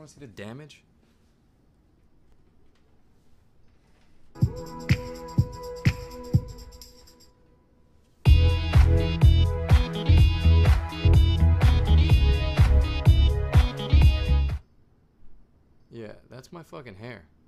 want to see the damage? Yeah, that's my fucking hair.